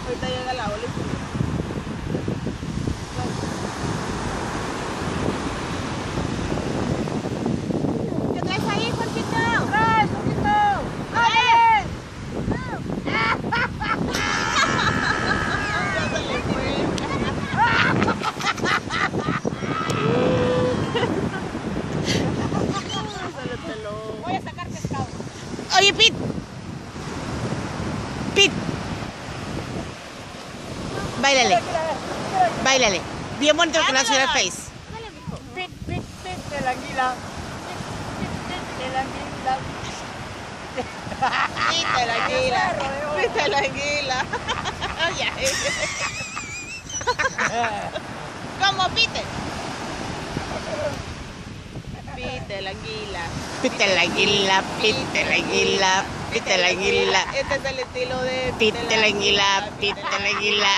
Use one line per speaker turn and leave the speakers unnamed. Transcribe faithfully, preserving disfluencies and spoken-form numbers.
Ahorita llega la ola y se... ¿Qué traes ahí, Jorgito? ¡Traes, Jorgito! ¡Traes! Ya se le fue. Se le peló. Voy a sacar pescado.
Oye, Pit. Pit. Báilale. Báilale. Bien bonito con la señora Face.
Pit, pit, pit de la anguila. Pit, pit, pit de la anguila. Pit de la anguila. Pit de la anguila. ¿Cómo pite? Pite la anguila.
Pite la anguila, pite la anguila, pite la anguila.
Este es el estilo de
Pite la anguila, pite la anguila.